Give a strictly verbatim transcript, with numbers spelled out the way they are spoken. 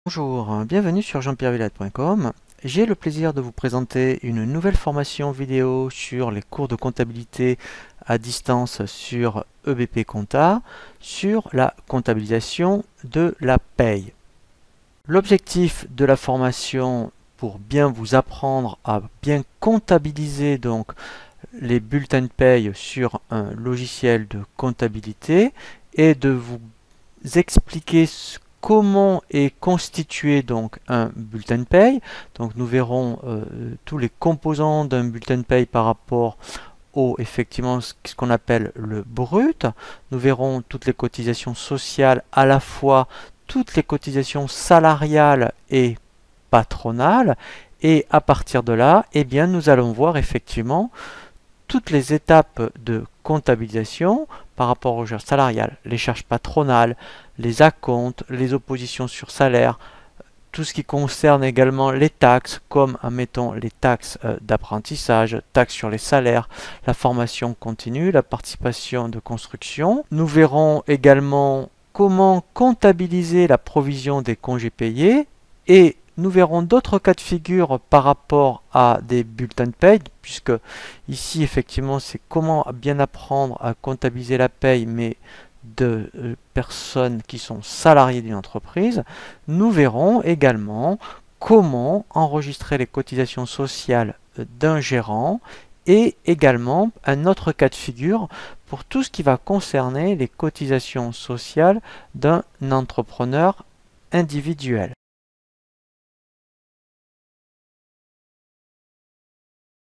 Bonjour, bienvenue sur jean pierre villade point com. J'ai le plaisir de vous présenter une nouvelle formation vidéo sur les cours de comptabilité à distance sur E B P Compta, sur la comptabilisation de la paye. L'objectif de la formation, pour bien vous apprendre à bien comptabiliser donc les bulletins de paye sur un logiciel de comptabilité, est de vous expliquer ce comment est constitué donc un bulletin de paye. Donc nous verrons euh, tous les composants d'un bulletin de paye par rapport au effectivement ce qu'on appelle le brut. Nous verrons toutes les cotisations sociales, à la fois toutes les cotisations salariales et patronales, et à partir de là, eh bien, nous allons voir effectivement toutes les étapes de comptabilisation par rapport aux charges salariales, les charges patronales, les acomptes, les oppositions sur salaire, tout ce qui concerne également les taxes, comme admettons les taxes euh, d'apprentissage, taxes sur les salaires, la formation continue, la participation de construction. Nous verrons également comment comptabiliser la provision des congés payés et nous verrons d'autres cas de figure par rapport à des bulletins de paye, puisque ici effectivement c'est comment bien apprendre à comptabiliser la paye, mais de euh, personnes qui sont salariées d'une entreprise. Nous verrons également comment enregistrer les cotisations sociales d'un gérant et également un autre cas de figure pour tout ce qui va concerner les cotisations sociales d'un entrepreneur individuel.